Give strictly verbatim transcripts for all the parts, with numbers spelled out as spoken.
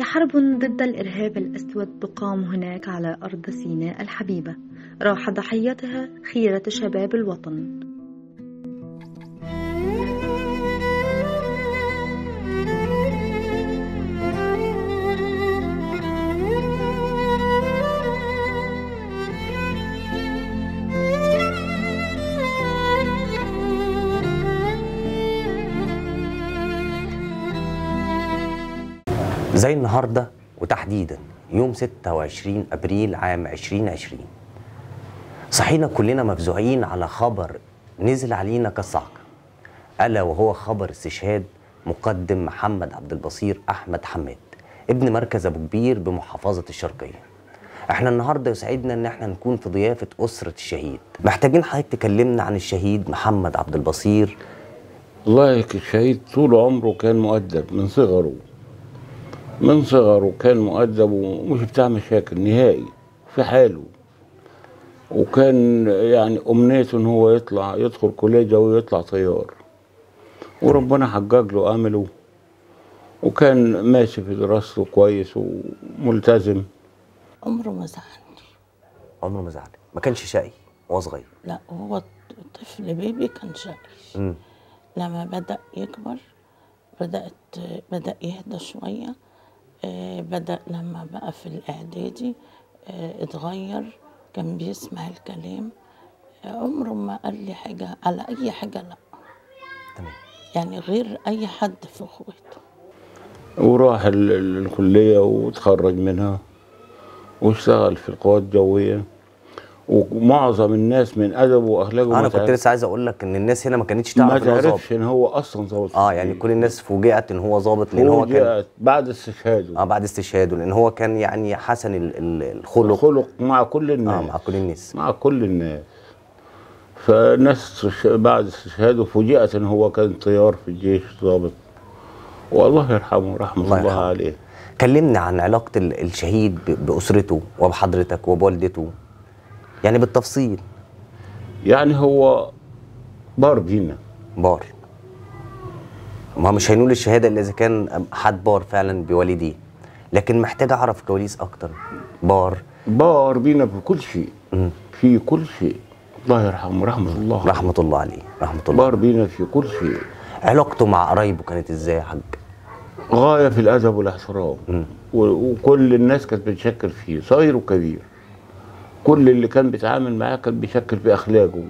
وهي حرب ضد الإرهاب الأسود تقام هناك على أرض سيناء الحبيبة، راح ضحيتها خيرة شباب الوطن. زي النهارده وتحديدا يوم ستة وعشرين ابريل عام عشرين عشرين صحينا كلنا مفزوعين على خبر نزل علينا كالصعقه، الا وهو خبر استشهاد مقدم محمد عبد البصير احمد حماد ابن مركز ابو كبير بمحافظه الشرقيه. احنا النهارده يسعدنا ان احنا نكون في ضيافه اسره الشهيد. محتاجين حضرتك تكلمنا عن الشهيد محمد عبد البصير. والله الشهيد طول عمره كان مؤدب من صغره من صغره كان مؤدب ومش بتاع مشاكل نهائي في حاله، وكان يعني امنيته ان هو يطلع يدخل كليه جويه ويطلع طيار، وربنا حقق له امله، وكان ماشي في دراسته كويس وملتزم. عمره ما زعلني. عمره ما زعل، ما كانش شقي وهو صغير؟ لا، هو طفل بيبي كان شقي. امم لما بدأ يكبر بدأت بدأ يهدى شوية. آه بدأ لما بقى في الإعدادي آه اتغير، كان بيسمع الكلام. آه عمره ما قال لي حاجة على أي حاجة، لا تمام، يعني غير أي حد في أخواته. وراح ال- ال- الكلية وتخرج منها واشتغل في القوات الجوية، ومعظم الناس من أدبه وأخلاقه انا كنت لسه عايز اقول لك ان الناس هنا ما كانتش ما تعرف ان هو ظابط. تعرفش ان هو اصلا ظابط. اه يعني كل الناس فوجئت ان هو ظابط، لان هو كان فوجئت بعد استشهاده. اه بعد استشهاده، لان هو كان يعني حسن ال- ال- الخلق خلق مع كل الناس. اه مع كل الناس مع كل الناس. فالناس بعد استشهاده فوجئت ان هو كان طيار في الجيش ظابط، والله يرحمه رحمه الله, الله عليه. كلمنا عن علاقة ال- الشهيد ب- بأسرته وبحضرتك وبوالدته، يعني بالتفصيل. يعني هو بار بينا. بار، ما مش هينول الشهادة إلا إذا كان حد بار فعلا بوالديه، لكن محتاج أعرف كواليس أكتر. بار بار بينا في كل شيء. م. في كل شيء، الله يرحمه رحمة الله رحمة الله عليه رحمة الله. بار بينا في كل شيء. علاقته مع قرايبه كانت إزاي يا حاج؟ غاية في الأدب والاحترام، و- وكل الناس كانت بتشكل فيه صغير وكبير. كل اللي كان بيتعامل معاه كان بيشكل في أخلاقه.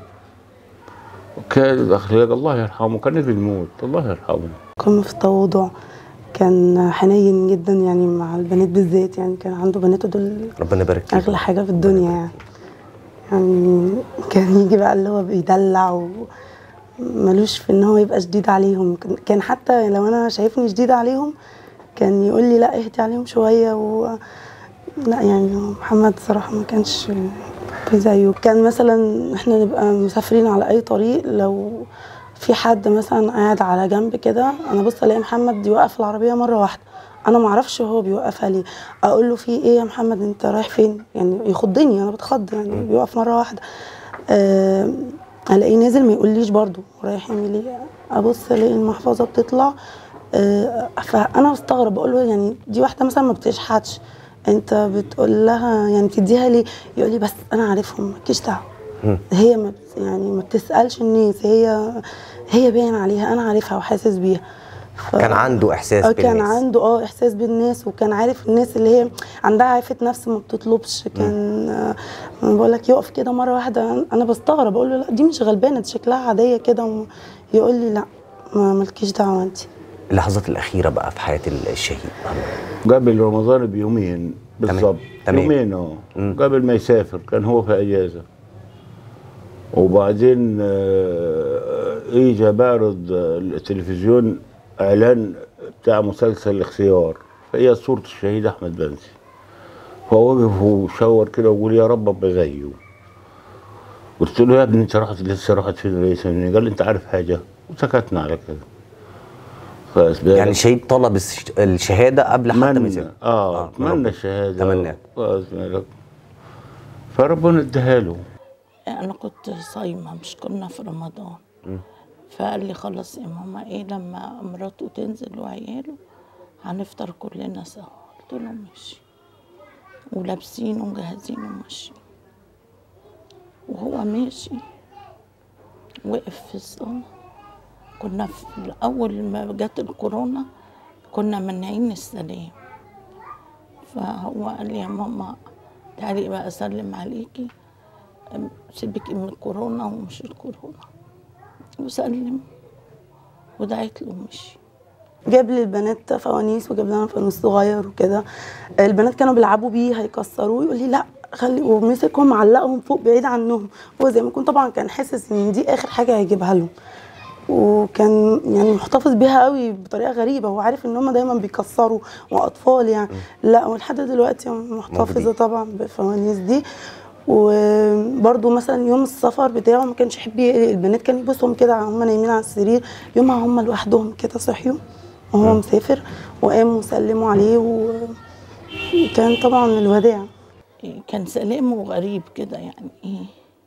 كانت أخلاق الله يرحمه، كان نبي الموت الله يرحمه. قمة في التواضع، كان حنين جدا يعني مع البنات بالذات، يعني كان عنده بناته دول ربنا يبارك فيك، أغلى حاجة في الدنيا يعني. يعني كان يجي بقى اللي هو بيدلع وملوش في ان هو يبقى شديد عليهم. كان حتى لو انا شايفني شديدة عليهم كان يقول لي لا اهدي عليهم شوية. و لا يعني محمد صراحة ما كانش في زيه. كان مثلا احنا نبقى مسافرين على اي طريق، لو في حد مثلا قاعد على جنب كده انا بص الاقي محمد يوقف العربية مرة واحدة، انا ما اعرفش هو بيوقفها ليه. اقول له في ايه يا محمد انت رايح فين؟ يعني يخضني، انا بتخض يعني. بيوقف مرة واحدة أه الاقيه نازل ما يقوليش برضو رايح يعمل ايه. ابص الاقي المحفظة بتطلع. أه فانا بستغرب، بقول له يعني دي واحدة مثلا ما بتشحتش، انت بتقول لها يعني تديها ليه؟ يقول لي بس انا عارفهم مالكيش دعوه. هي ما يعني ما بتسالش الناس، هي هي باين عليها، انا عارفها وحاسس بيها. ف... كان عنده احساس بالناس. كان عنده اه احساس بالناس، وكان عارف الناس اللي هي عندها عفه نفس ما بتطلبش. كان آه بقول لك يقف كده مره واحده انا بستغرب، اقول له لا دي مش غلبانه، دي شكلها عاديه كده. يقول لي لا مالكيش دعوه انت. اللحظات الاخيره بقى في حياه الشهيد قبل رمضان بيومين بالظبط، يومين اه قبل ما يسافر كان هو في اجازه، وبعدين اجى بعرض التلفزيون اعلان بتاع مسلسل الاختيار، فهي صوره الشهيد احمد بنسي، فوقف وشاور كده وقول يا رب ابقى زيه. قلت له يا ابني انت رحت لسه رحت فين رئيس؟ قال لي انت عارف حاجه، وسكتنا على كده. يعني الشهيد طلب الشهاده قبل حتى ما يسافر. اه اتمنى الشهاده، تمنى، فربنا اداها له. انا كنت صايمه، مش كنا في رمضان. م. فقال لي خلص يا ماما ايه لما مراته تنزل وعياله هنفطر كلنا سوا. قلت له ماشي، ولابسين ومجهزين وماشيين. وهو ماشي وقف في الصالة. كنا في أول ما جت الكورونا كنا مانعين السلام، فهو قال لي يا ماما تعالي بقى أسلم عليكي، سيبك من الكورونا ومش الكورونا، وسلم ودعيت له ومشي. جاب لي البنات فوانيس وجاب لنا فانوس صغير وكده. البنات كانوا بيلعبوا بيه هيكسروه، يقول لي لا خلي، ومسكهم علقهم فوق بعيد عنهم. هو زي ما يكون طبعا كان حاسس ان دي اخر حاجه هيجيبها لهم، وكان يعني محتفظ بيها قوي بطريقه غريبه. هو عارف ان هم دايما بيكسروا واطفال يعني. م. لا ولحد دلوقتي محتفظه طبعا بالفوانيس دي. وبرده مثلا يوم السفر بتاعه ما كانش يحب البنات، كان يبصهم كده هم نايمين على السرير، يومها هم لوحدهم كده صحيوا وهو مسافر، وقاموا وسلموا عليه، وكان طبعا الوداع. كان سلامه غريب كده يعني. ايه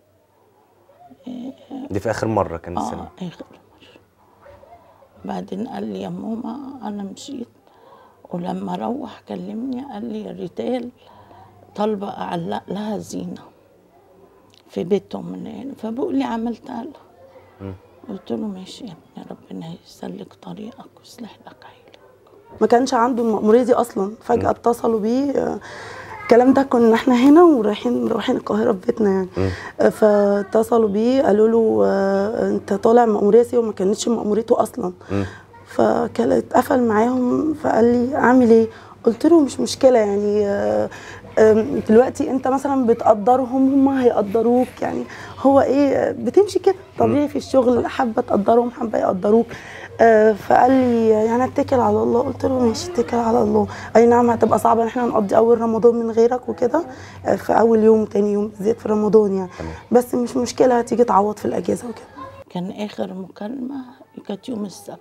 دي في اخر مره كان السلام؟ اه اخر مره. بعدين قال لي يا ماما انا مشيت، ولما روح كلمني قال لي الريتال طالبه اعلق لها زينه في بيتهم من هنا، فبقول لي عملتها له. قلت له ماشي يا ابني، ربنا يسلك طريقك ويصلح لك عيلك. ما كانش عنده المأمورية دي اصلا، فجأة اتصلوا بيه. الكلام ده كنا احنا هنا ورايحين رايحين القاهره في بيتنا يعني. م. فاتصلوا بيه قالوا له انت طالع مأمورية سيوة، وما كانتش مأموريته اصلا. فكان اتقفل معاهم، فقال لي اعمل ايه؟ قلت له مش مشكله يعني، دلوقتي انت مثلا بتقدرهم هم هيقدروك يعني، هو ايه بتمشي كده طبيعي في الشغل، حابه تقدرهم حابه يقدروك. آه فقال لي يعني اتكل على الله. قلت له ماشي اتكل على الله. اي نعم هتبقى صعبه ان احنا نقضي اول رمضان من غيرك وكده، آه في اول يوم تاني يوم بالذات في رمضان يعني، بس مش مشكله هتيجي تعوض في الاجازه وكده. كان اخر مكالمه كانت يوم السبت.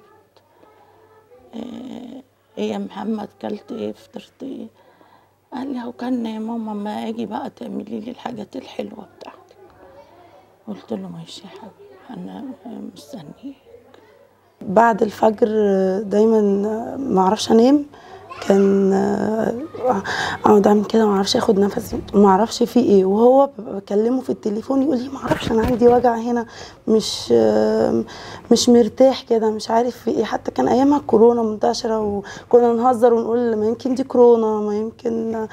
ايه يا محمد كلت ايه فطرت ايه؟ قال لي هو كان يا ماما ما اجي بقى تعملي لي الحاجات الحلوه بتاعتك. قلت له ماشي يا حبيبي انا مستنيك. بعد الفجر دايما ما اعرفش انام، كان اقعد اعمل كده ما اعرفش اخد نفسي، ما اعرفش في ايه، وهو بكلمه في التليفون يقول لي ما اعرفش انا عندي وجع هنا، مش مش مرتاح كده، مش عارف في ايه. حتى كان ايامها الكورونا منتشره وكنا نهزر ونقول ما يمكن دي كورونا ما يمكن.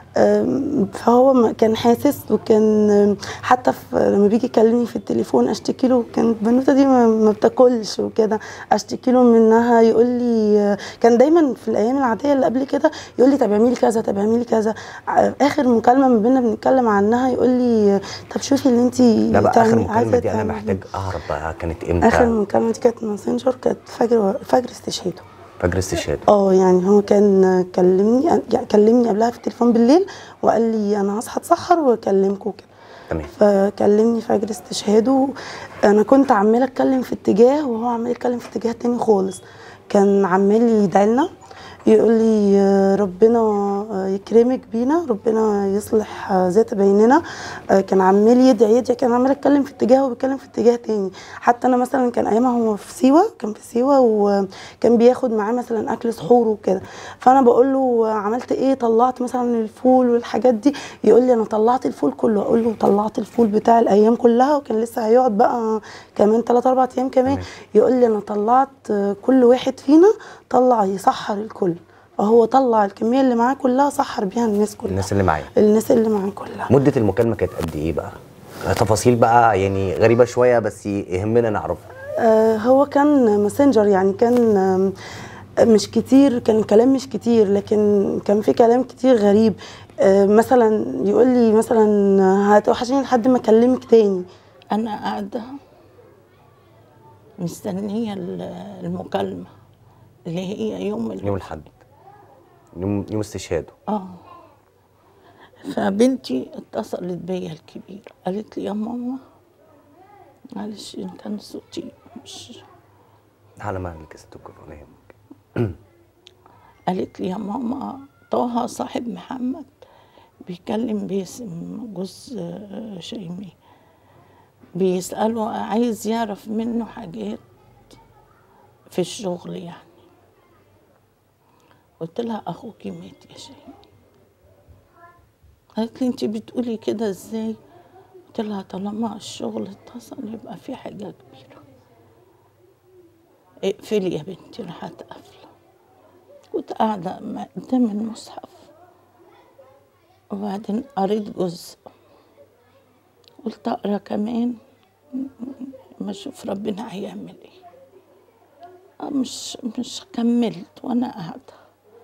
فهو كان حاسس، وكان حتى لما بيجي يكلمني في التليفون اشتكي له، كانت البنوته دي ما بتاكلش وكده، اشتكي له منها يقول لي، كان دايما في الايام العاديه اللي قبل كده يقول لي طب اعملي كذا طب اعملي كذا. اخر مكالمه ما بيننا بنتكلم عنها يقول لي طب شوفي اللي انت لا بقى اخر مكالمه دي انا محتاج اعرف بقى كانت امتى؟ اخر مكالمه دي كانت ماسنجر، كانت فجر فجر استشهاده. فجر استشهاده؟ اه يعني هو كان كلمني يعني كلمني قبلها في التليفون بالليل وقال لي انا هصحى اتسحر واكلمكم كده. تمام. فكلمني فجر استشهاده، انا كنت عماله اتكلم في اتجاه وهو عمال يتكلم في اتجاه تاني خالص. كان عمال يدعي لنا يقول لي ربنا يكرمك بينا، ربنا يصلح ذات بيننا. كان عمال يدعي يدعي كان عمال اتكلم في اتجاه وبيتكلم في اتجاه تاني. حتى انا مثلا كان ايامها هو في سيوه، كان في سيوه وكان بياخد معاه مثلا اكل سحور وكده، فانا بقول له عملت ايه؟ طلعت مثلا الفول والحاجات دي، يقول لي انا طلعت الفول كله. اقول له طلعت الفول بتاع الايام كلها، وكان لسه هيقعد بقى كمان ثلاثة أربعة ايام كمان. يقول لي انا طلعت كل واحد فينا طلع يسحر الكل، فهو طلع الكميه اللي معاه كلها سحر بيها الناس كلها، الناس اللي معايا الناس اللي معاه كلها. مده المكالمه كانت قد ايه بقى؟ تفاصيل بقى يعني غريبه شويه بس يهمنا نعرفها. آه هو كان ماسنجر يعني، كان آه مش كتير، كان كلام مش كتير، لكن كان في كلام كتير غريب. آه مثلا يقول لي مثلا هتوحشيني لحد ما اكلمك تاني. انا قاعده مستنيه المكالمه اللي هي يوم يوم الاحد، يوم يوم استشهاده. اه فبنتي اتصلت بيا الكبيره قالت لي يا ماما معلش ان كان صوتي مش على مهلك يا ست الكل ولا يهمك. قالت لي يا ماما طه صاحب محمد بيكلم باسم جوز شيماء، بيسأله عايز يعرف منه حاجات في الشغل يعني. قلت لها اخوكي مات يا شاهين. قالت لي انت بتقولي كده ازاي؟ قلت لها طالما الشغل اتصل يبقى في حاجه كبيره. اقفلي يا بنتي. راحت قافله. كنت قاعده قدام المصحف وبعدين قريت جزء، قلت اقرا كمان ما اشوف ربنا هيعمل ايه. مش مش كملت. وانا قاعده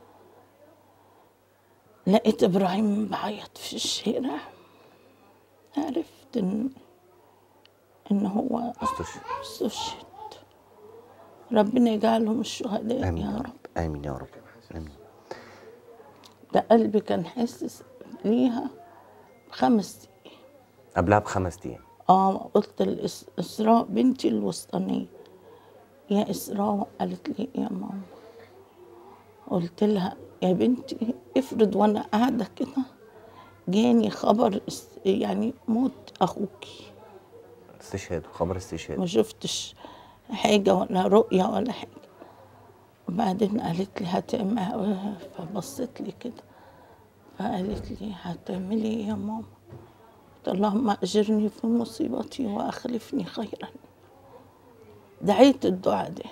لقيت ابراهيم بعيط في الشارع. عرفت ان ان هو استشهد. ربنا يجعلهم الشهداء آمين يا رب. آمين يا رب. آمين. ده قلبي كان حاسس ليها بخمس دقايق. قبلها بخمس أيام. اه قلت لإسراء بنتي الوسطانية، يا إسراء. قالت لي يا ماما. قلت لها يا بنتي افرض وانا قاعدة كده جاني خبر يعني موت أخوكي. استشهاد، خبر استشهاد. ما شفتش حاجة ولا رؤية ولا حاجة. وبعدين قالت لي هتعمل، فبصت لي كده فقالت لي هتعملي ايه يا ماما؟ قلت اللهم اجرني في مصيبتي واخلفني خيرا. دعيت الدعاء ده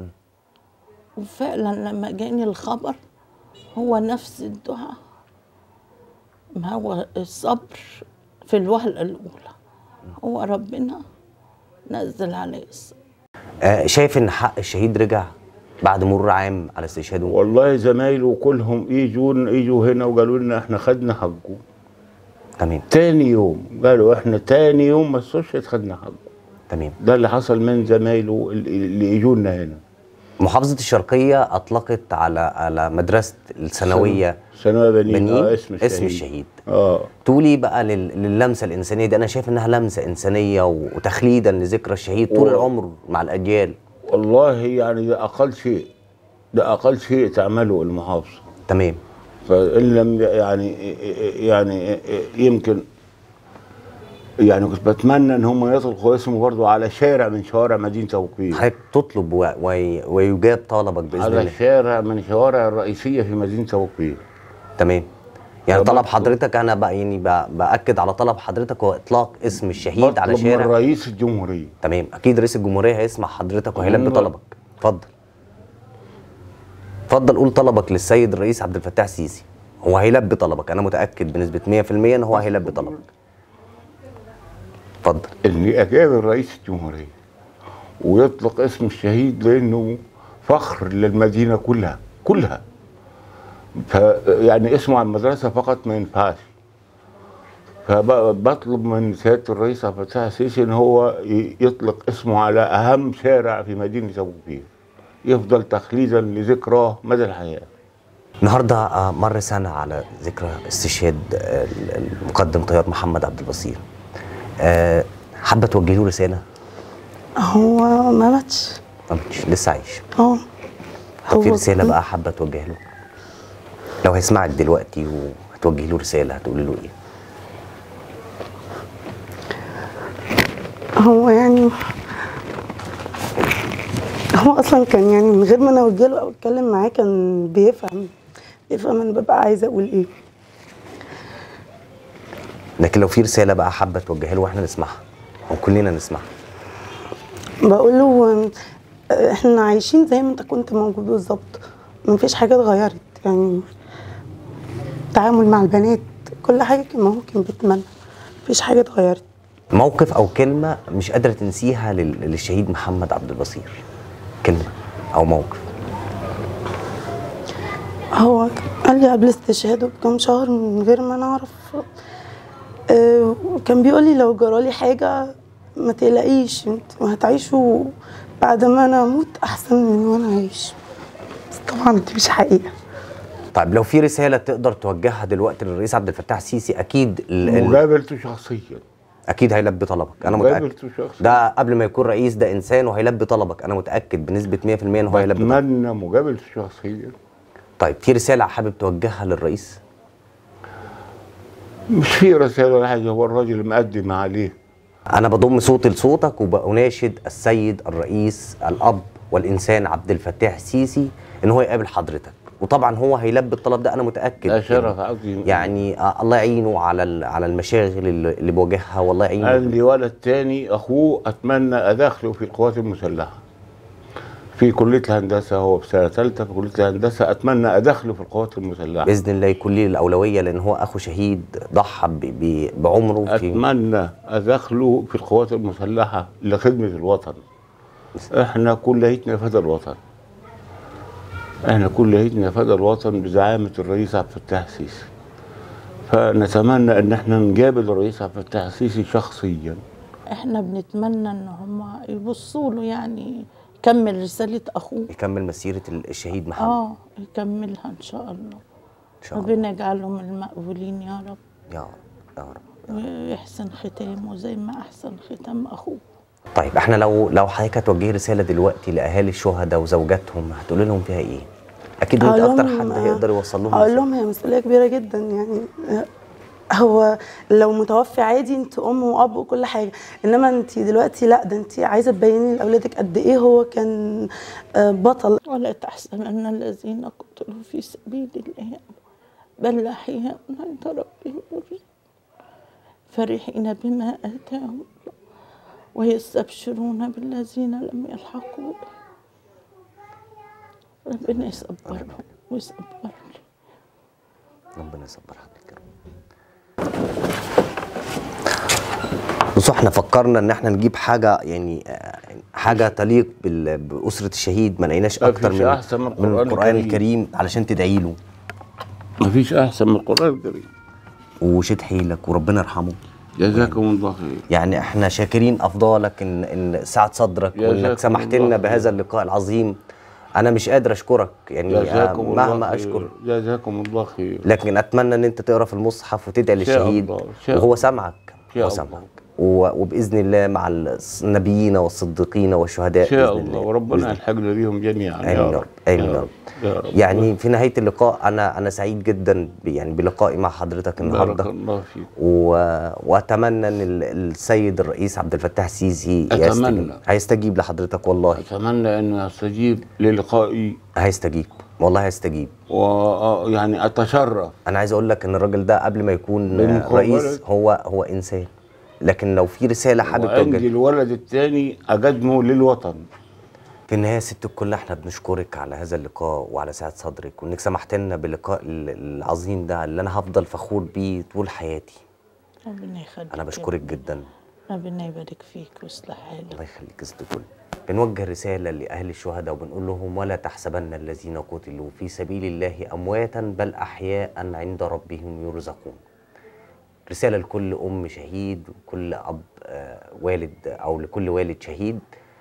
وفعلا لما جاني الخبر هو نفس الدعاء. ما هو الصبر في الوهلة الأولى، هو ربنا نزل عليه الصبر. آه شايف ان حق الشهيد رجع بعد مرور عام على استشهاده؟ والله زمايله كلهم يجوا يجوا هنا وقالوا لنا احنا خدنا حقه. تمام. تاني يوم قالوا احنا تاني يوم ما استشهد خدنا حقه. تمام. ده اللي حصل من زمايله اللي يجوا لنا هنا. محافظة الشرقية أطلقت على على مدرسة الثانوية ثانوية بنين, بنين آه اسم الشهيد. اسم الشهيد. اه تقولي بقى لل- للمسة الإنسانية دي. أنا شايف إنها لمسة إنسانية وتخليدا لذكرى الشهيد طول و... العمر مع الأجيال. والله يعني ده أقل شيء، ده أقل شيء تعمله المحافظة. تمام. فإن لم يعني يعني يمكن يعني كنت بتمنى ان هم يطلقوا اسمه برضه على شارع من شوارع مدينه ابو كبير. حضرتك تطلب و... وي... ويجاب طلبك باذن على الله. شارع من الشوارع الرئيسيه في مدينه ابو كبير. تمام. يعني طلب بطلب. حضرتك انا بقى يعني بقى باكد على طلب حضرتك هو اطلاق اسم الشهيد على بطلب شارع. من رئيس الجمهوريه. تمام. اكيد رئيس الجمهوريه هيسمع حضرتك وهيلبي هم- طلبك. اتفضل. اتفضل قول طلبك للسيد الرئيس عبد الفتاح السيسي. هو هيلبي طلبك، انا متاكد بنسبه مية في المية ان هو هيلبي طلبك. اتفضل. اللي اجاب رئيس الجمهوريه ويطلق اسم الشهيد لانه فخر للمدينه كلها كلها. فيعني اسمه على المدرسه فقط ما ينفعش. فبطلب من سياده الرئيس عبد الفتاح السيسي ان هو يطلق اسمه على اهم شارع في مدينه ابو كبير، يفضل تخليدا لذكراه مدى الحياه. النهارده آه، مر سنه على ذكرى استشهاد آه، المقدم طيار محمد عبد البصير. آه، حابه توجهي له رساله؟ هو ما ماتش. ما ماتش، لسه عايش. اه طب في هو رساله بقى حابه توجهها له؟ لو هيسمعك دلوقتي وهتوجهي له رساله هتقولي له ايه؟ هو يعني هو اصلا كان يعني من غير ما انا اوجه له او اتكلم معاه كان بيفهم بيفهم انا ببقى عايزه اقول ايه. لكن لو في رساله بقى حابه توجهها له واحنا نسمعها او كلنا نسمعها. بقول له احنا عايشين زي ما انت كنت موجود بالظبط، مفيش حاجه اتغيرت. يعني التعامل مع البنات كل حاجه كان ممكن بتمنى، مفيش حاجه اتغيرت. موقف او كلمه مش قادره تنسيها لل- للشهيد محمد عبد البصير. كلمه او موقف. هو قال لي قبل استشهاده بكام شهر من غير ما نعرف، آه، كان بيقول لي لو جرالي حاجه ما تقلقيش انتوا هتعيشوا بعد ما انا اموت احسن من وانا عايش. بس طبعا دي مش حقيقه. طيب لو في رساله تقدر توجهها دلوقتي للرئيس عبد الفتاح السيسي اكيد ال- ال- مقابلته شخصيا. اكيد هيلبي طلبك انا متاكد. مقابلته شخصيا. ده قبل ما يكون رئيس ده انسان وهيلبي طلبك انا متاكد بنسبه مية في المية ان هو هيلبي طلبك. بتمنى مقابلته شخصيا. طيب في رساله حابب توجهها للرئيس؟ مش في رساله ولا حاجه، هو الراجل مقدم عليه. أنا بضم صوتي لصوتك وبأناشد السيد الرئيس الأب والإنسان عبد الفتاح السيسي إن هو يقابل حضرتك وطبعا هو هيلبي الطلب ده انا متاكد. ده شرف عظيم يعني آه الله يعينه على على المشاغل اللي اللي بيواجهها، والله يعينه. قال لي ولد تاني اخوه اتمنى ادخله في القوات المسلحه في كليه الهندسه، هو في سنه ثالثه في كليه الهندسه، اتمنى ادخله في القوات المسلحه باذن الله يكون ليه الاولويه، لان هو اخو شهيد ضحى ب- ب- بعمره في اتمنى ادخله في القوات المسلحه لخدمه الوطن. احنا كليتنا فدى الوطن، احنا كليتنا فدى الوطن بزعامه الرئيس عبد الفتاح السيسي. فنتمنى ان احنا نقابل الرئيس عبد الفتاح السيسي شخصيا. احنا بنتمنى ان هم يبصوا له، يعني يكمل رسالة اخوه، يكمل مسيره الشهيد محمد. اه يكملها ان شاء الله. ان شاء الله ربنا يجعلهم المقبولين يا رب، يا رب يا رب. ويحسن ختامه زي ما احسن ختام اخوه. طيب احنا لو لو حضرتك هتوجهي رساله دلوقتي لاهالي الشهداء وزوجاتهم هتقولي لهم فيها ايه؟ اكيد انت هقول اكتر لهم- حد هيقدر يوصل لهم هقول رسالة. لهم هي مسؤوليه كبيره جدا. يعني هو لو متوفي عادي انت ام واب وكل حاجه، انما انت دلوقتي لا، ده انت عايزه تبيني لاولادك قد ايه هو كان آه، بطل. ولا تحسبن الذين قتلوا في سبيل الله بل أحياء عند ربهم يرزقون فرحين بما آتاهم الله ويستبشرون بالذين لم يلحقوا بهم. ربنا يصبرهم ويصبرهم. ربنا يصبر حضرتك يا رب. بصوا احنا فكرنا ان احنا نجيب حاجه يعني آه، حاجه تليق بال- باسره الشهيد، ما لقيناش اكتر مفيش من أحسن من من القرآن القران الكريم. الكريم علشان تدعي له مفيش احسن من القران الكريم. وشد حيلك وربنا يرحمه. جزاكم الله خير. يعني احنا شاكرين افضالك ان ان سعه صدرك جزاكم وانك سمحت الله لنا خير. بهذا اللقاء العظيم. انا مش قادر اشكرك يعني آه، جزاكم الله مهما خير. اشكر، جزاكم الله خير. لكن اتمنى ان انت تقرا في المصحف وتدعي إن شاء للشهيد الله، إن شاء وهو الله. سامعك. إن شاء هو الله. سامعك و- وباذن الله مع النبيين والصديقين والشهداء ان شاء باذن الله، الله. وربنا بإذن الله. يلحقنا بيهم جميعا آمين يا يا رب. رب. آمين يا يا رب. يا رب. يعني في نهايه اللقاء انا انا سعيد جدا ب- يعني بلقائي مع حضرتك بارك النهارده، الله فيك. و... واتمنى ان ال- السيد الرئيس عبد الفتاح السيسي أتمنى. يستجيب هيستجيب لحضرتك والله. اتمنى انه يستجيب للقائي، هيستجيب والله هيستجيب. ويعني اتشرف. انا عايز اقول لك ان الراجل ده قبل ما يكون بالمقابلة. رئيس هو هو انسان، لكن لو في رساله حابب وعندي توجهها الولد الثاني اقدمه للوطن. في النهايه يا ست الكل احنا بنشكرك على هذا اللقاء وعلى سعه صدرك وانك سمحت لنا باللقاء ال- العظيم ده اللي انا هفضل فخور بيه طول حياتي. ربنا يخليك. انا بشكرك جدا. ربنا يبارك فيك ويصلح حالك. الله يخليك يا ست الكل. بنوجه رساله لاهل الشهداء وبنقول لهم ولا تحسبن الذين قتلوا في سبيل الله امواتا بل احياء عند ربهم يرزقون. رساله لكل ام شهيد وكل اب آه والد او لكل والد شهيد،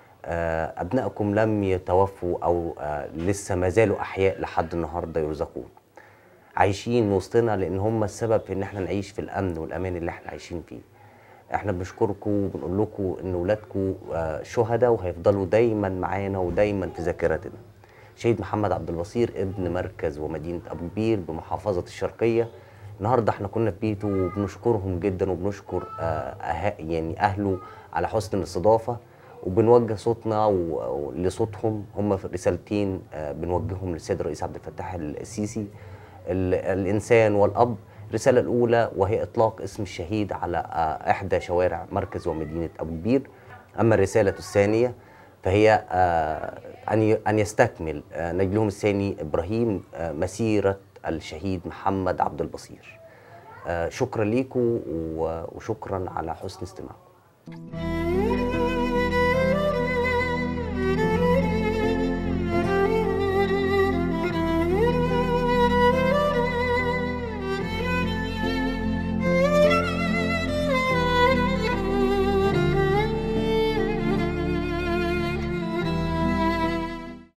آه ابنائكم لم يتوفوا او آه لسه ما زالوا احياء لحد النهارده يرزقون، عايشين وسطنا لان هم السبب في ان احنا نعيش في الامن والامان اللي احنا عايشين فيه. احنا بنشكركم وبنقول لكم ان اولادكم آه شهداء وهيفضلوا دايما معانا ودايما في ذاكرتنا. شهيد محمد عبد البصير ابن مركز ومدينه ابو كبير بمحافظه الشرقيه. النهارده احنا كنا في بيته وبنشكرهم جدا وبنشكر آه أه يعني اهله على حسن الاستضافه، وبنوجه صوتنا و- لصوتهم. هم في رسالتين آه بنوجههم للسيد الرئيس عبد الفتاح السيسي، ال- الانسان والاب. الرساله الاولى وهي اطلاق اسم الشهيد على آه احدى شوارع مركز ومدينه ابو كبير. اما الرساله الثانيه فهي آه ان ي- ان يستكمل آه نجلهم الثاني ابراهيم آه مسيره الشهيد محمد عبد البصير. آه شكرا ليكم و- وشكرا على حسن استماعكم.